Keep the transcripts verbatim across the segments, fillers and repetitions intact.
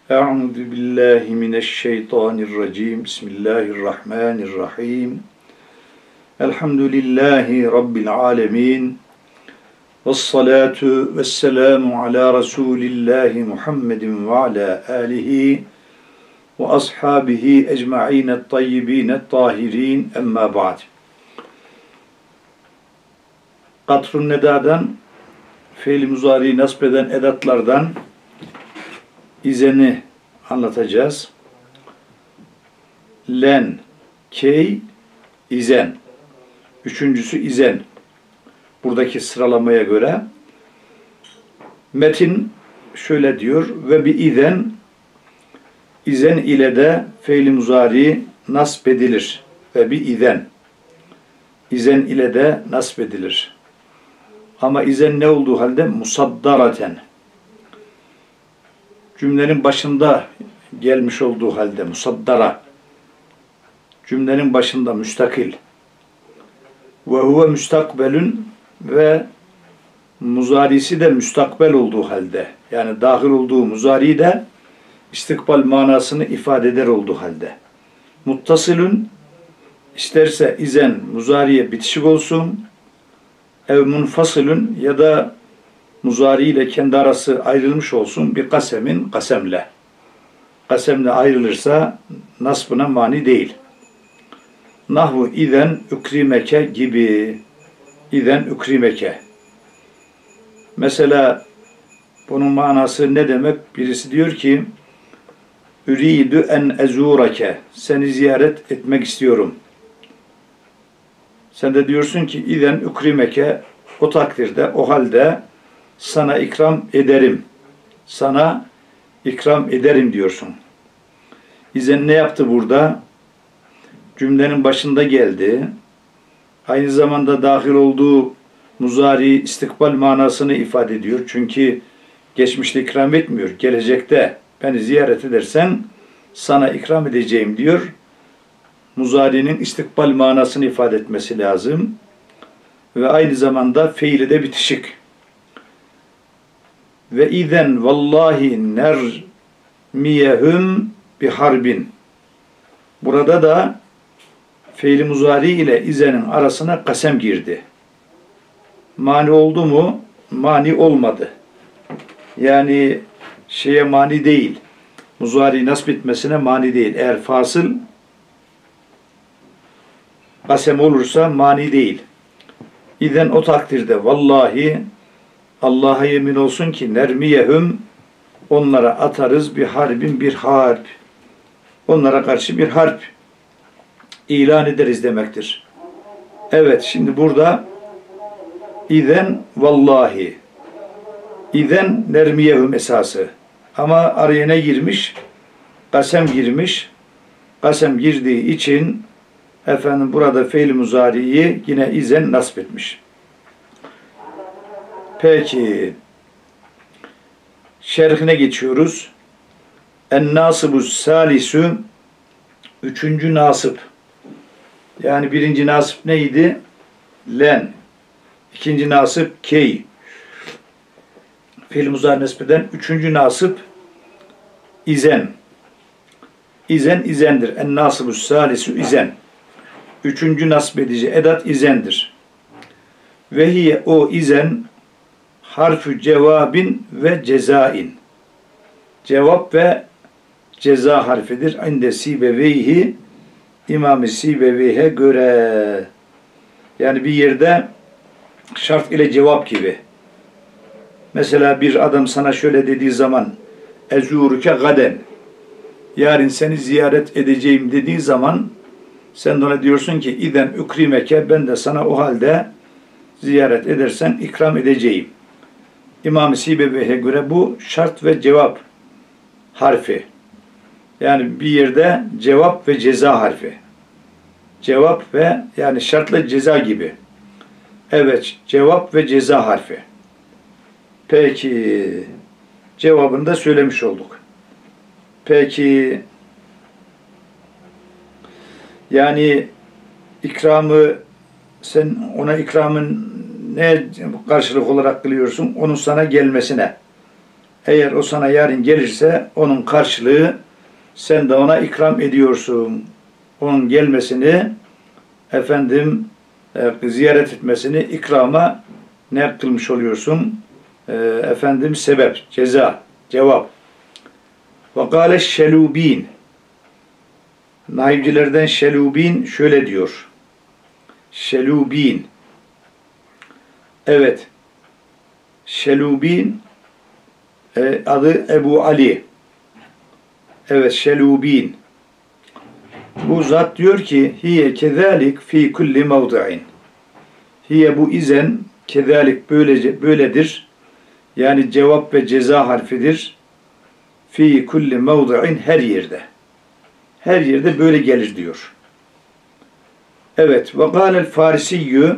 Euzu billahi mineşşeytanirracim. Bismillahirrahmanirrahim. Elhamdülillahi rabbil alamin. Ves salatu vesselamu ala Resulillahi Muhammedin ve ala alihi ve ashabihi ecmaîn et-tayyibîn et-tahirin. Emma ba'd. Katrun nedadan fiil-i muzari nasb eden edatlardan izeni anlatacağız. Len, key, izen. Üçüncüsü izen. Buradaki sıralamaya göre metin şöyle diyor: ve bi izen, izen ile de fiil-i muzari nasb edilir. Ve bi izen, izen ile de nasb edilir. Ama izen ne olduğu halde musaddaraten, cümlenin başında gelmiş olduğu halde musaddara, cümlenin başında müstakil. Ve huve müstakbelün, ve muzarisi de müstakbel olduğu halde, yani dahil olduğu muzari de istikbal manasını ifade eder olduğu halde. Muttasilün, isterse izen muzariye bitişik olsun, ev munfasılün, ya da muzari ile kendi arası ayrılmış olsun bir kasemin, kasemle. Kasemle ayrılırsa nasbına mani değil. Nahvu izen ukrimeke gibi. İzen ukrimeke. Mesela bunun manası ne demek? Birisi diyor ki üridü en ezurake. Seni ziyaret etmek istiyorum. Sen de diyorsun ki izen ukrimeke, o takdirde, o halde sana ikram ederim. Sana ikram ederim diyorsun. İzen ne yaptı burada? Cümlenin başında geldi. Aynı zamanda dahil olduğu muzari istikbal manasını ifade ediyor. Çünkü geçmişte ikram etmiyor. Gelecekte beni ziyaret edersen sana ikram edeceğim diyor. Muzari'nin istikbal manasını ifade etmesi lazım. Ve aynı zamanda fiili de bitişik. Ve izen vallahi nermiyehum bi harbin. Burada da fiil-i muzari ile izenin arasına kasem girdi. Mani oldu mu? Mani olmadı. Yani şeye mani değil. Muzari nasb etmesine mani değil. Eğer fasıl kasem olursa mani değil. İzen o takdirde vallahi, Allah'a yemin olsun ki nermiyehum, onlara atarız bir harbin, bir harp. Onlara karşı bir harp ilan ederiz demektir. Evet, şimdi burada izen vallahi, izen nermiyehum esası. Ama araya ne girmiş? Kasem girmiş. Kasem girdiği için efendim burada fiil-i muzariyi yine izen nasb etmiş. Peki, şerhine geçiyoruz. En-nasıbus salisu, üçüncü nasip. Yani birinci nasip neydi? Len. İkinci nasip key. Fiil muzari nesbeden üçüncü nasip izen. İzen izendir. En-nasıbus salisu izen. Üçüncü nasip edici edat izendir. Ve hiye o izen harfü cevabin ve cezain. Cevap ve ceza harfidir. İnde Sibeveyhi, İmam-ı Sibeveyhe göre. Yani bir yerde şart ile cevap gibi. Mesela bir adam sana şöyle dediği zaman ezuruke gaden, yarın seni ziyaret edeceğim dediği zaman sen de ona diyorsun ki izen ukrimeke, ben de sana o halde ziyaret edersen ikram edeceğim. İmam-ı Sibeveyhe göre bu şart ve cevap harfi. Yani bir yerde cevap ve ceza harfi. Cevap ve yani şartla ceza gibi. Evet, cevap ve ceza harfi. Peki, cevabını da söylemiş olduk. Peki, yani ikramı, sen ona ikramın ne karşılık olarak kılıyorsun? Onun sana gelmesine. Eğer o sana yarın gelirse onun karşılığı sen de ona ikram ediyorsun. Onun gelmesini efendim e, ziyaret etmesini ikrama ne kılmış oluyorsun? E, efendim sebep, ceza, cevap. Ve kâle şelûbîn. Naibcilerden şelûbîn şöyle diyor. Şelûbîn. Evet. Şelûbîn e, adı Ebu Ali. Evet, Şelûbîn. Bu zat diyor ki hiye kezalik fi kulli mevdi'in. Hiye bu izen kezalik böylece böyledir. Yani cevap ve ceza harfidir. Fi kulli mevdi'in her yerde. Her yerde böyle gelir diyor. Evet. Ve kâlel farisiyyü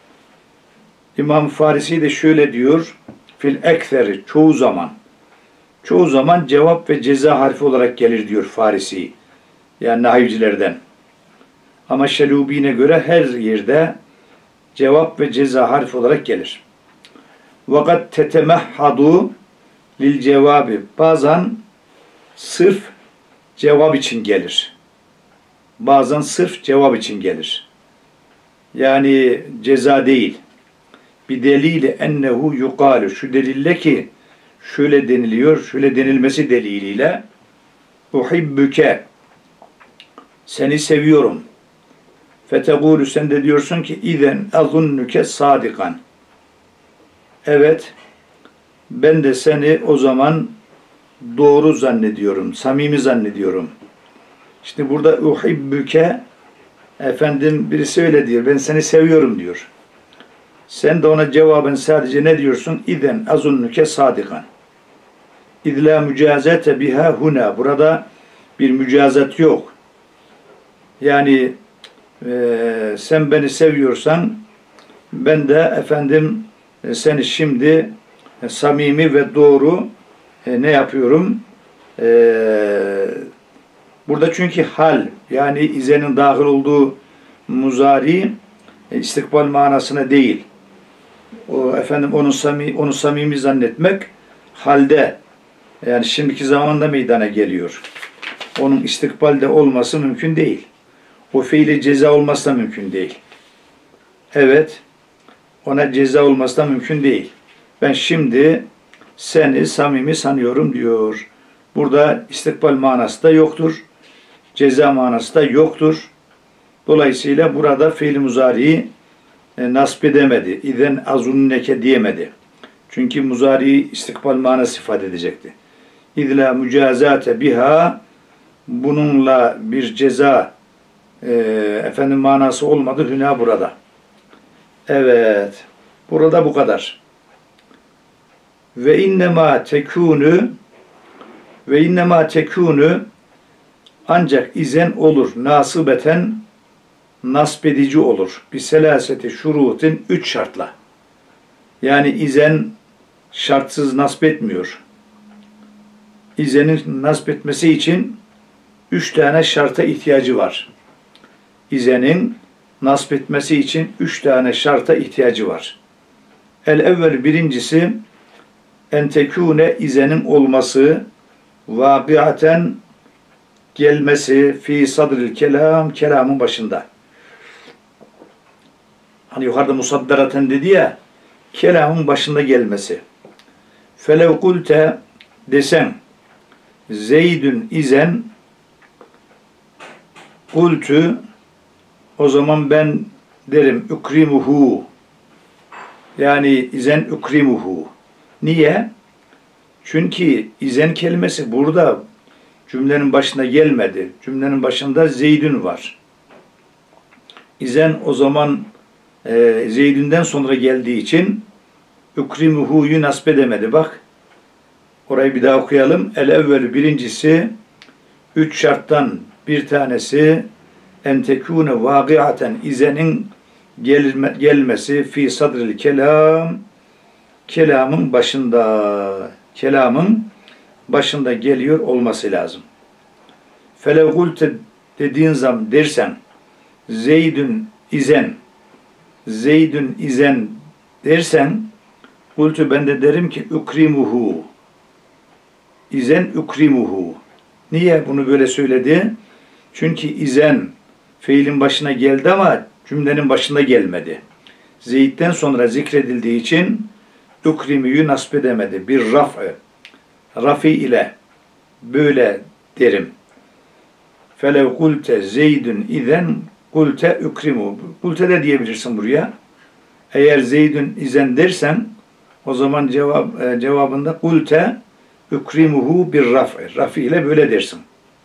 İmam Farisi de şöyle diyor. Fil ektheri çoğu zaman. Çoğu zaman cevap ve ceza harfi olarak gelir diyor Farisi. Yani nahivcilerden. Ama Şelûbîne göre her yerde cevap ve ceza harfi olarak gelir. Vakat tetemehhadu lil cevabi. Bazen sırf cevap için gelir. Bazen sırf cevap için gelir. Yani ceza değil. Bir delili ennehu yukalu. Şu delille ki şöyle deniliyor, şöyle denilmesi deliliyle uhibbuke seni seviyorum. Fetegûlü sen de diyorsun ki izen azunnuke sadikan. Evet, ben de seni o zaman doğru zannediyorum, samimi zannediyorum. İşte burada uhibbuke efendim birisi öyle diyor, ben seni seviyorum diyor. Sen de ona cevaben sadece ne diyorsun? İzen azunnuke sadikan. İzlâ mücazete biha huna. Burada bir mücazat yok. Yani e, sen beni seviyorsan ben de efendim e, seni şimdi e, samimi ve doğru e, ne yapıyorum? E, burada çünkü hal yani izenin dahil olduğu muzari e, istikbal manasına değil. O efendim onu samimi, onu samimi zannetmek halde yani şimdiki zamanda meydana geliyor. Onun istikbalde olması mümkün değil. O fiili ceza olması da mümkün değil. Evet, ona ceza olması da mümkün değil. Ben şimdi seni samimi sanıyorum diyor. Burada istikbal manası da yoktur. Ceza manası da yoktur. Dolayısıyla burada fiil-i muzariyi e, nasp edemedi. İzen azunneke diyemedi. Çünkü muzariyi istikbal manası ifade edecekti. İzla mücazate biha bununla bir ceza e, efendim manası olmadı hüna burada. Evet. Burada bu kadar. Ve innema tekûnü ve innema tekûnü ancak izen olur. Nasibeten nasp edici olur. Bir selaseti şurutin üç şartla. Yani izen şartsız nasp etmiyor. İzenin nasp etmesi için üç tane şarta ihtiyacı var. İzenin nasp etmesi için üç tane şarta ihtiyacı var. El evvel birincisi en tekûne izenin olması vâkiaten gelmesi fi sadril kelam kelamın başında. Hani yukarıda musaddaraten dedi ya kelamın başında gelmesi. Felev kulte desem Zeydün izen kultü o zaman ben derim ukrimuhu yani izen ukrimuhu. Niye? Çünkü izen kelimesi burada cümlenin başına gelmedi. Cümlenin başında Zeydün var. İzen o zaman e, Zeydün'den sonra geldiği için ukrimuhu'yu nasp edemedi. Bak orayı bir daha okuyalım. El evvelü birincisi üç şarttan bir tanesi en tekûne vâgiaten izenin gelme, gelmesi fi sadril kelam kelamın başında kelamın başında geliyor olması lazım. Felev gulte dediğin zaman dersen Zeydün izen Zeydün izen dersen gultu ben de derim ki ukrimuhu İzen ukrimuhu. Niye bunu böyle söyledi? Çünkü izen fiilin başına geldi ama cümlenin başına gelmedi. Zeyd'den sonra zikredildiği için ukrimü'yü nasb edemedi. Bir raf'ı. Rafi ile böyle derim. Felev kulte zeydün izen kulte ukrimu. Kulte de diyebilirsin buraya. Eğer zeydün izen dersen o zaman cevap, e, cevabında kulte ukrimuhu bir raf'i. Rafi ile böyle dersin.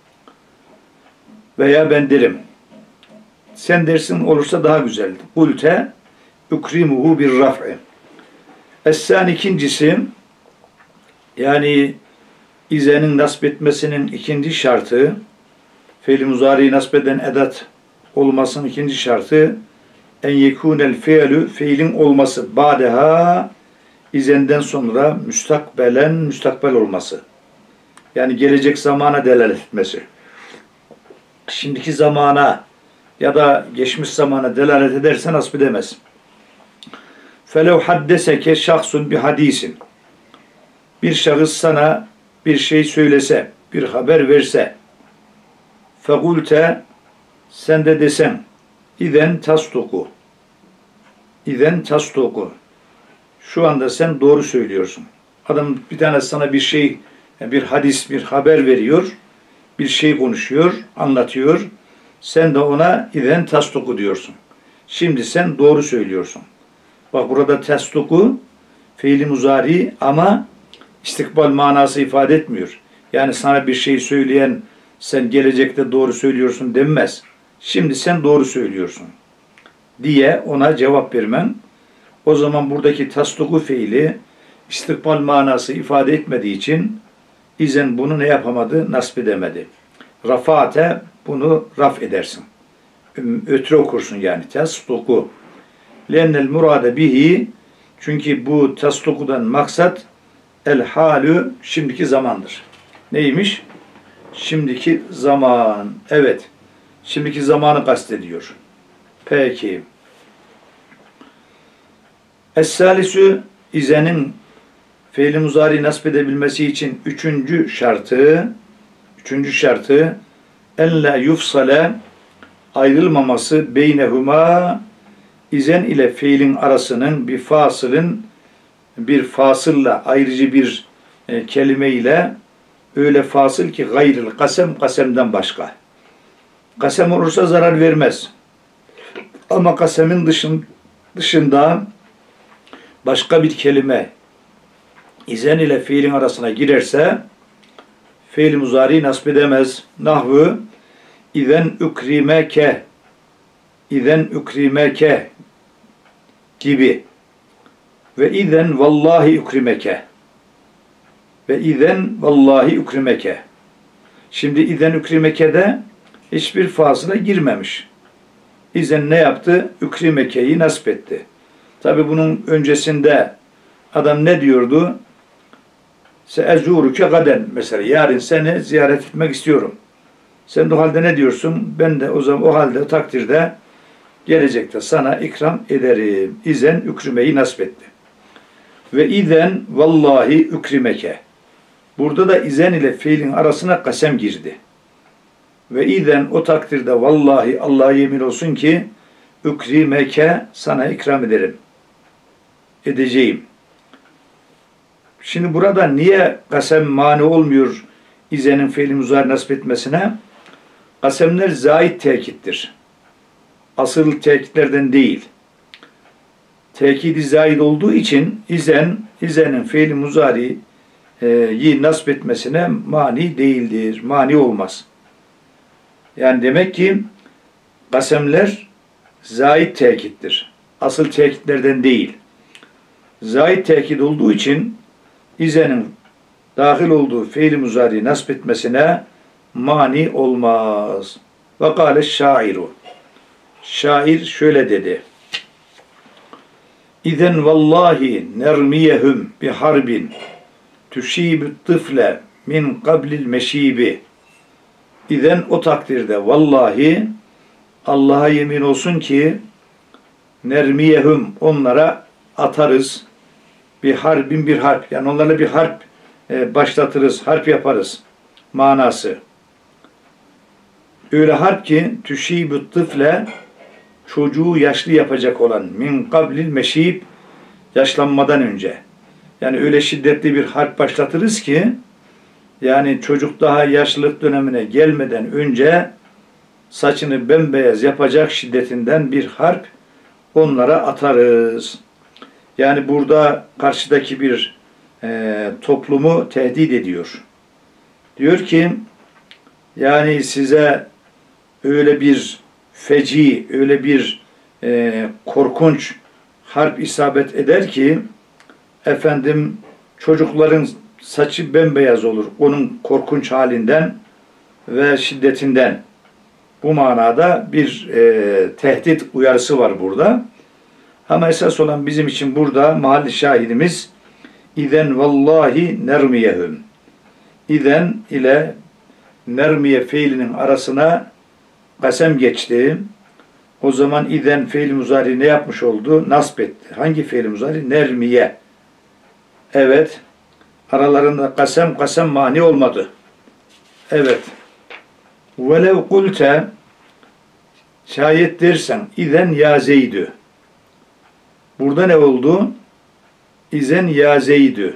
Veya ben derim. Sen dersin olursa daha güzel. Kulte ukrimuhu bir raf'i. Es-san ikincisi yani izenin nasb etmesinin ikinci şartı fiil-i muzari'yi nasb eden edat olmasının ikinci şartı en yekunel fiilü fiilin olması ba'deha izenden sonra müstakbelen müstakbel olması. Yani gelecek zamana delalet etmesi. Şimdiki zamana ya da geçmiş zamana delalet ederse nasb edemez. Felev haddeseke şahsun bir hadisin. Bir şahıs sana bir şey söylese, bir haber verse, fekulte sen de desen, İzen tastuku, İzen tastuku. Şu anda sen doğru söylüyorsun. Adam bir tane sana bir şey, bir hadis, bir haber veriyor, bir şey konuşuyor, anlatıyor. Sen de ona İzen tastuku diyorsun. Şimdi sen doğru söylüyorsun. Bak burada tastuku fiil-i muzari ama istikbal manası ifade etmiyor. Yani sana bir şey söyleyen sen gelecekte doğru söylüyorsun denmez. Şimdi sen doğru söylüyorsun diye ona cevap vermen. O zaman buradaki tasduku fiili istikbal manası ifade etmediği için izen bunu ne yapamadı? Nasb edemedi. Rafate bunu raf edersin. Ötre okursun yani. Tasduku. Lennel murade bihi çünkü bu tasdukudan maksat el halü şimdiki zamandır. Neymiş? Şimdiki zaman. Evet. Şimdiki zamanı kastediyor. Peki. Es-salisü izenin fiil-i muzari nasb edebilmesi için üçüncü şartı üçüncü şartı en la yufsale ayrılmaması beynehuma izen ile fiilin arasının bir fasılın bir fasılla ayrıcı bir e, kelime ile öyle fasıl ki gayril kasem kasemden başka. Kasem olursa zarar vermez. Ama kasemin dışın, dışında başka bir kelime izen ile fiilin arasına girerse fiil-i muzari nasb edemez. Nahvu izen ukrimeke izen ukrimeke gibi ve izen vallahi ukrimeke ve izen vallahi ukrimeke. Şimdi izen ukrimeke'de hiçbir fasıla girmemiş. İzen ne yaptı? Ukrimeke'yi nasb etti. Tabi bunun öncesinde adam ne diyordu? Se'ezuruke gaden mesela yarın seni ziyaret etmek istiyorum. Sen de o halde ne diyorsun? Ben de o zaman o halde o takdirde gelecekte sana ikram ederim. İzen ukrimeyi nasb etti. Ve izen vallahi ukrimeke. Burada da izen ile fiilin arasına kasem girdi. Ve izen o takdirde vallahi Allah'a yemin olsun ki ukrimeke sana ikram ederim. Edeceğim. Şimdi burada niye kasem mani olmuyor izenin fiil-i muzari nasb etmesine? Kasemler zait tekittir. Asıl tekitlerden değil. Tekidi zait olduğu için izen, izenin fiil-i muzari'yi nasb etmesine mani değildir. Mani olmaz. Yani demek ki kasemler zait tekittir. Asıl tekitlerden değil. Zait tekit olduğu için izenin dahil olduğu fiil-i muzari nasb etmesine mani olmaz. Ve kâle şairu. Şair şöyle dedi. İzen vallahi nermiyehum bi harbin tüşibü tıfle min qablil meşibi. İzen o takdirde vallahi Allah'a yemin olsun ki nermiyehum onlara atarız bir harbin bir harp yani onlarla bir harp e, başlatırız, harp yaparız manası. Öyle harp ki tüşibü tıfle, çocuğu yaşlı yapacak olan, min kablil meşib, yaşlanmadan önce. Yani öyle şiddetli bir harp başlatırız ki, yani çocuk daha yaşlılık dönemine gelmeden önce saçını bembeyaz yapacak şiddetinden bir harp onlara atarız. Yani burada karşıdaki bir e, toplumu tehdit ediyor. Diyor ki, yani size öyle bir feci, öyle bir e, korkunç harp isabet eder ki, efendim çocukların saçı bembeyaz olur. Onun korkunç halinden ve şiddetinden. Bu manada bir e, tehdit uyarısı var burada. Ama esas olan bizim için burada mahalli şahidimiz İzen vallahi nermiyehum. İzen ile nermiye fiilinin arasına kasem geçti. O zaman İzen fiil muzari ne yapmış oldu? Nasb etti. Hangi fiil muzari? Nermiye. Evet. Aralarında kasem kasem mani olmadı. Evet. Velev kulte, şayet dersen İzen ya Zeydü. Burada ne oldu? İzen ya Zeydü.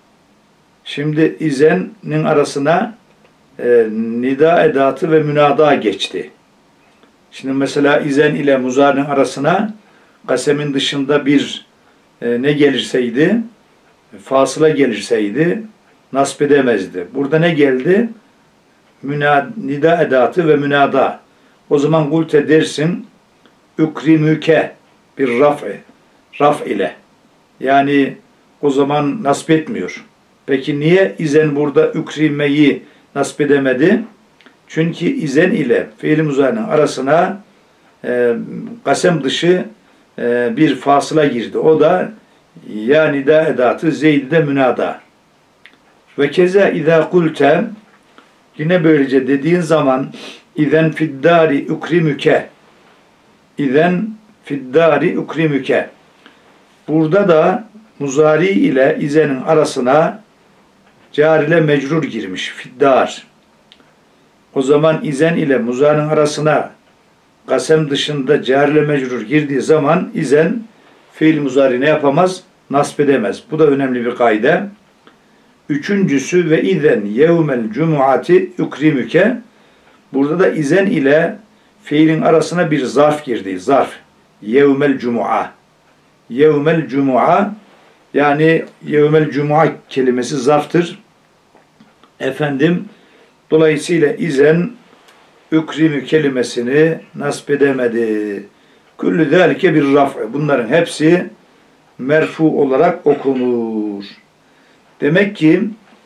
Şimdi izenin arasına e, nida edatı ve münada geçti. Şimdi mesela izen ile muzarinin arasına kasemin dışında bir e, ne gelirseydi, fasıla gelirseydi nasb edemezdi. Burada ne geldi? Münad, nida edatı ve münada. O zaman kulte dersin ukrimüke bir raf'i. Raf ile. Yani o zaman nasb etmiyor. Peki niye izen burada ukrimeyi nasb edemedi? Çünkü izen ile fiil muzarinin arasına e, kasem dışı e, bir fasıla girdi. O da ya nida edatı Zeyd'de münada. Ve keza izâ kulte, yine böylece dediğin zaman izen fiddâri ukrimüke, izen fiddâri ukrimüke. Burada da muzari ile izenin arasına car ile mecrur girmiş. Fiddar. O zaman izen ile muzarinin arasına kasem dışında car ile mecrur girdiği zaman izen fiil muzari ne yapamaz? Nasb edemez. Bu da önemli bir kaide. Üçüncüsü ve izen yevmel cumuati ukrimüke. Burada da izen ile fiilin arasına bir zarf girdi. Zarf. Yevmel cumua. Yevmel cumua, yani yevmel cumua kelimesi zarftır. Efendim, dolayısıyla izen ukrimü kelimesini nasb edemedi. Küllü zâlike bir raf'. Bunların hepsi merfu olarak okunur. Demek ki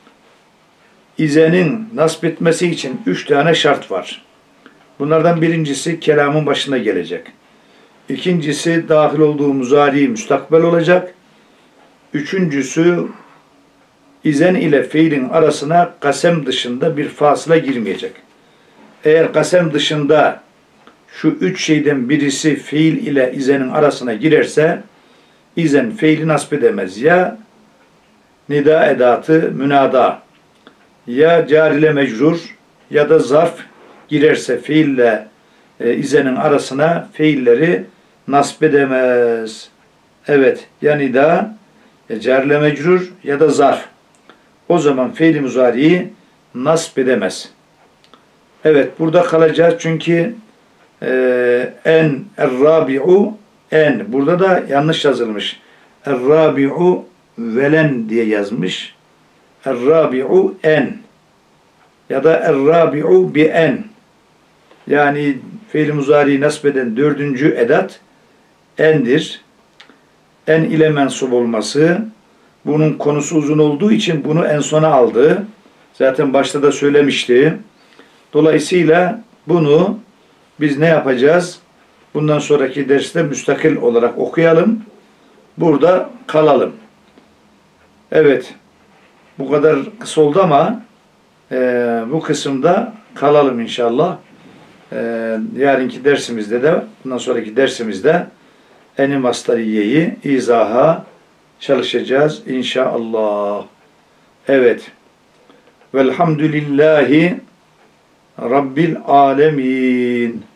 izenin nasb etmesi için üç tane şart var. Bunlardan birincisi kelamın başına gelecek. İkincisi dahil olduğu muzari müstakbel olacak. Üçüncüsü izen ile fiilin arasına kasem dışında bir fasıla girmeyecek. Eğer kasem dışında şu üç şeyden birisi fiil ile izenin arasına girerse izen fiili nasb edemez. Ya nida edatı münada, ya car ile mecrur ya da zarf girerse fiille e, izenin arasına fiilleri nasb edemez. Evet, ya nida, ya car ile mecrur ya da zarf. O zaman fiil-i muzariyi nasb edemez. Evet, burada kalacağız çünkü e, en er-rabi'u en. Burada da yanlış yazılmış. Er-rabi'u velen diye yazmış. Er-rabi'u en. Ya da er-rabi'u bi en. Yani fiil-i muzariyi nasb eden dördüncü edat endir. En ile mensup olması. Bunun konusu uzun olduğu için bunu en sona aldı. Zaten başta da söylemişti. Dolayısıyla bunu biz ne yapacağız? Bundan sonraki derste müstakil olarak okuyalım. Burada kalalım. Evet. Bu kadar kısa oldu ama e, bu kısımda kalalım inşallah. E, yarınki dersimizde de bundan sonraki dersimizde en-i masdariyeyi izaha çalışacağız inşallah. Evet. Velhamdülillahi Rabbil alemin.